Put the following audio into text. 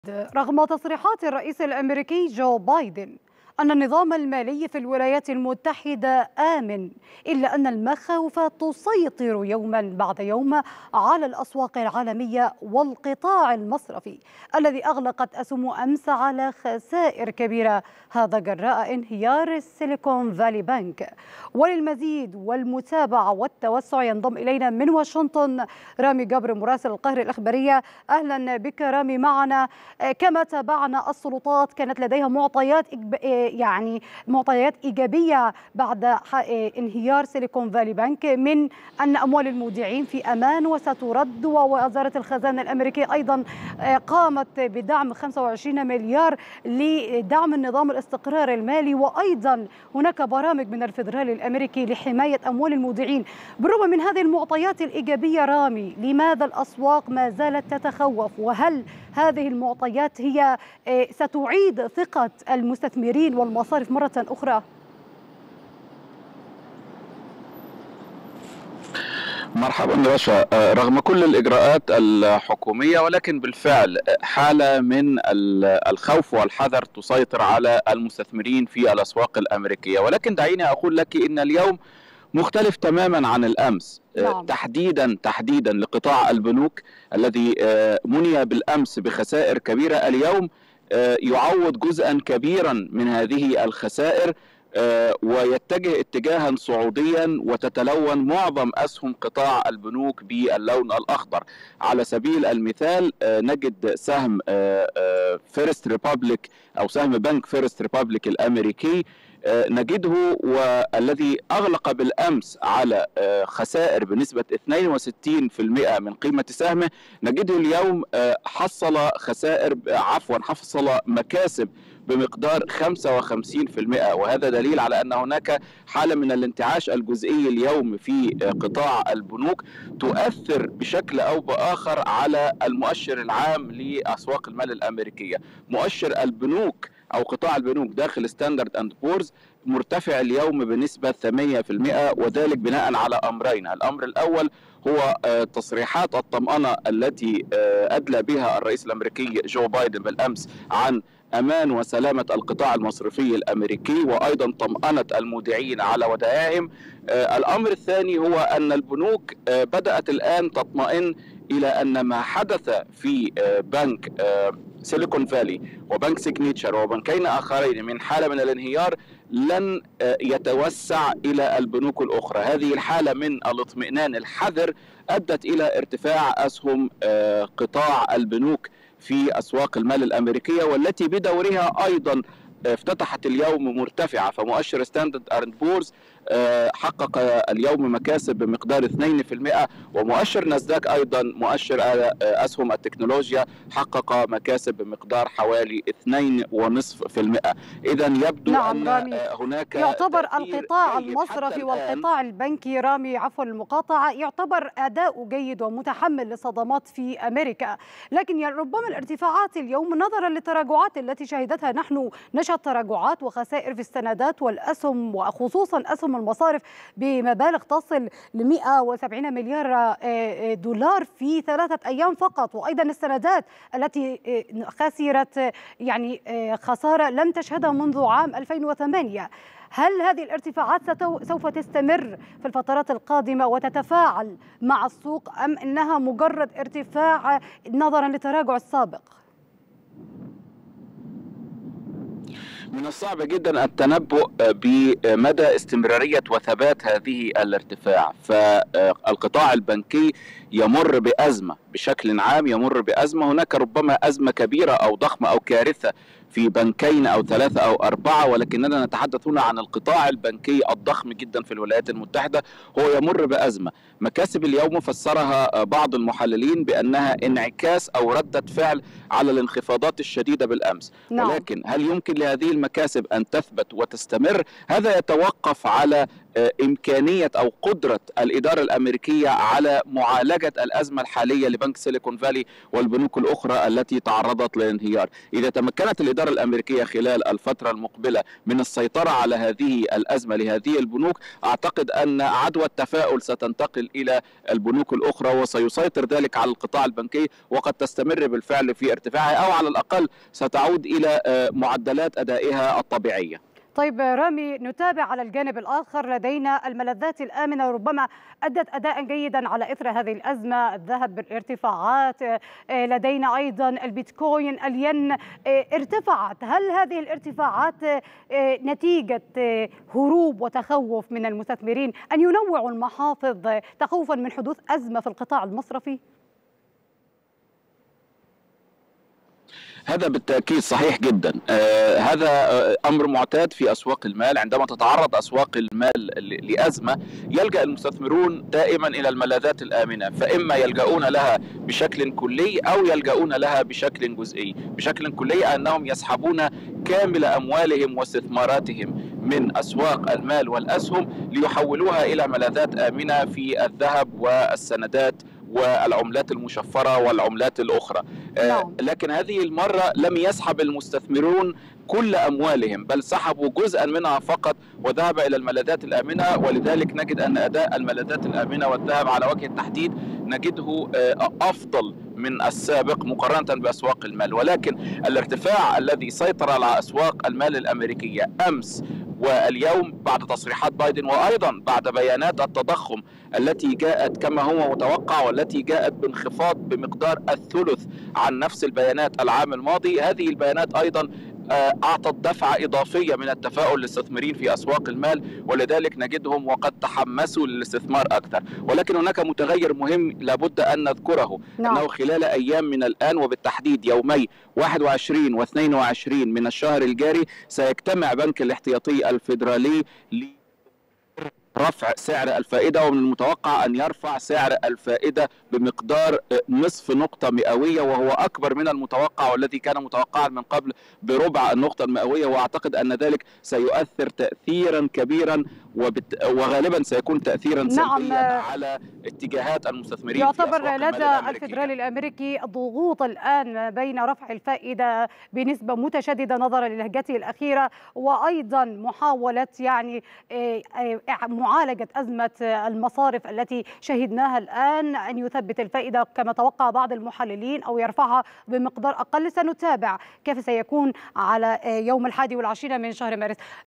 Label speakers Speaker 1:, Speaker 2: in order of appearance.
Speaker 1: رغم تصريحات الرئيس الأمريكي جو بايدن أن النظام المالي في الولايات المتحدة آمن، إلا أن المخاوف تسيطر يوما بعد يوم على الأسواق العالمية والقطاع المصرفي الذي أغلقت أسهمه أمس على خسائر كبيرة، هذا جراء انهيار السيليكون فالي بنك. وللمزيد والمتابعة والتوسع ينضم إلينا من واشنطن رامي جبر مراسل القاهرة الإخبارية. أهلا بك رامي معنا. كما تابعنا السلطات كانت لديها معطيات إيجابية بعد انهيار سيليكون فالي بنك من أن أموال المودعين في أمان وسترد، ووزارة الخزانة الأمريكية أيضا قامت بدعم 25 مليار لدعم النظام الاستقرار المالي، وأيضا هناك برامج من الفيدرالي الأمريكي لحماية أموال المودعين. بالرغم من هذه المعطيات الإيجابية رامي، لماذا الأسواق ما زالت تتخوف؟ وهل هذه المعطيات هي ستعيد ثقة المستثمرين والمصارف مرة أخرى؟
Speaker 2: مرحبا رشا. رغم كل الإجراءات الحكومية ولكن بالفعل حالة من الخوف والحذر تسيطر على المستثمرين في الأسواق الأمريكية، ولكن دعيني أقول لك إن اليوم مختلف تماما عن الأمس.
Speaker 1: نعم.
Speaker 2: تحديدا لقطاع البنوك الذي مني بالأمس بخسائر كبيرة، اليوم يعوض جزءا كبيرا من هذه الخسائر ويتجه اتجاها صعوديا، وتتلون معظم أسهم قطاع البنوك باللون الأخضر. على سبيل المثال نجد سهم فيرست ريبابليك أو سهم بنك فيرست ريبابليك الأمريكي، نجده والذي أغلق بالأمس على خسائر بنسبة 62% من قيمة سهمه، نجده اليوم حصل مكاسب بمقدار 55%، وهذا دليل على أن هناك حالة من الانتعاش الجزئي اليوم في قطاع البنوك تؤثر بشكل أو بآخر على المؤشر العام لأسواق المال الأمريكية. مؤشر البنوك أو قطاع البنوك داخل ستاندرد أند بورز مرتفع اليوم بنسبة 8%، وذلك بناء على أمرين. الأمر الأول هو تصريحات الطمأنة التي أدلى بها الرئيس الأمريكي جو بايدن بالأمس عن أمان وسلامة القطاع المصرفي الأمريكي، وأيضا طمأنة المودعين على ودائعهم. الأمر الثاني هو أن البنوك بدأت الآن تطمئن إلى أن ما حدث في بنك سيليكون فالي وبنك سيجنيتشر وبنكين آخرين من حالة من الانهيار لن يتوسع إلى البنوك الأخرى. هذه الحالة من الاطمئنان الحذر أدت إلى ارتفاع أسهم قطاع البنوك في أسواق المال الأمريكية، والتي بدورها أيضا افتتحت اليوم مرتفعة. فمؤشر ستاندرد أند بورز حقق اليوم مكاسب بمقدار 2%، ومؤشر ناسداك أيضا مؤشر أسهم التكنولوجيا حقق مكاسب بمقدار حوالي 2.5%. إذا يبدو
Speaker 1: نعم
Speaker 2: أن هناك
Speaker 1: يعتبر القطاع المصرفي والقطاع البنكي رامي عفوا المقاطعة يعتبر أداء جيد ومتحمل لصدمات في أمريكا، لكن ربما الارتفاعات اليوم نظرا للتراجعات التي شهدتها نحن، نشهد تراجعات وخسائر في السندات والأسهم، وخصوصا أسهم المصارف بمبالغ تصل ل 170 مليار دولار في 3 أيام فقط، وأيضا السندات التي خسرت خسارة لم تشهدها منذ عام 2008. هل هذه الارتفاعات سوف تستمر في الفترات القادمة وتتفاعل مع السوق، أم إنها مجرد ارتفاع نظرا للتراجع السابق؟
Speaker 2: من الصعب جدا التنبؤ بمدى استمرارية وثبات هذه الارتفاع، فالقطاع البنكي يمر بأزمة بشكل عام، يمر بأزمة. هناك ربما أزمة كبيرة أو ضخمة أو كارثة في بنكين أو 3 أو 4، ولكننا نتحدث هنا عن القطاع البنكي الضخم جدا في الولايات المتحدة، هو يمر بأزمة. مكاسب اليوم فسرها بعض المحللين بأنها انعكاس أو ردة فعل على الانخفاضات الشديدة بالأمس.
Speaker 1: نعم.
Speaker 2: ولكن هل يمكن لهذه المكاسب أن تثبت وتستمر؟ هذا يتوقف على إمكانية أو قدرة الإدارة الأمريكية على معالجة الأزمة الحالية لبنك سيليكون فالي والبنوك الأخرى التي تعرضت للانهيار. إذا تمكنت الإدارة الأمريكية خلال الفترة المقبلة من السيطرة على هذه الأزمة لهذه البنوك، أعتقد أن عدوى التفاؤل ستنتقل إلى البنوك الأخرى، وسيسيطر ذلك على القطاع البنكي، وقد تستمر بالفعل في ارتفاعها، أو على الأقل ستعود إلى معدلات أدائها الطبيعية.
Speaker 1: طيب رامي، نتابع على الجانب الآخر لدينا الملاذات الآمنة ربما أدت أداء جيدا على إثر هذه الأزمة، الذهب بالارتفاعات، لدينا أيضا البيتكوين، الين ارتفعت. هل هذه الارتفاعات نتيجة هروب وتخوف من المستثمرين أن ينوعوا المحافظ تخوفا من حدوث أزمة في القطاع المصرفي؟
Speaker 2: هذا بالتأكيد صحيح جدا. هذا أمر معتاد في أسواق المال. عندما تتعرض أسواق المال لأزمة يلجأ المستثمرون دائما إلى الملاذات الآمنة، فإما يلجؤون لها بشكل كلي أو يلجؤون لها بشكل جزئي. بشكل كلي أنهم يسحبون كامل أموالهم واستثماراتهم من أسواق المال والأسهم ليحولوها إلى ملاذات آمنة في الذهب والسندات والعملات المشفرة والعملات الأخرى. لكن هذه المرة لم يسحب المستثمرون كل أموالهم، بل سحبوا جزءا منها فقط وذهب إلى الملاذات الآمنة. ولذلك نجد أن أداء الملاذات الآمنة والذهب على وجه التحديد نجده أفضل من السابق مقارنة بأسواق المال. ولكن الارتفاع الذي سيطر على أسواق المال الأمريكية أمس واليوم بعد تصريحات بايدن، وأيضا بعد بيانات التضخم التي جاءت كما هو متوقع، والتي جاءت بانخفاض بمقدار الثلث عن نفس البيانات العام الماضي، هذه البيانات أيضا أعطت دفعة إضافية من التفاؤل للاستثمارين في أسواق المال، ولذلك نجدهم وقد تحمسوا للاستثمار أكثر. ولكن هناك متغير مهم لابد أن نذكره، أنه خلال أيام من الآن وبالتحديد يومي 21 و22 من الشهر الجاري سيجتمع بنك الاحتياطي الفيدرالي رفع سعر الفائدة، ومن المتوقع أن يرفع سعر الفائدة بمقدار نصف نقطة مئوية، وهو أكبر من المتوقع والذي كان متوقعا من قبل بربع النقطة المئوية. وأعتقد أن ذلك سيؤثر تأثيرا كبيرا وغالبا سيكون تأثيرا سلبيا على اتجاهات المستثمرين.
Speaker 1: يعتبر لدى الفيدرالي الأمريكي ضغوط الآن بين رفع الفائدة بنسبة متشددة نظرا للهجته الأخيرة، وأيضا محاولة معالجة أزمة المصارف التي شهدناها الآن، أن يثبت الفائدة كما توقع بعض المحللين أو يرفعها بمقدار أقل. سنتابع كيف سيكون على يوم 21 من شهر مارس.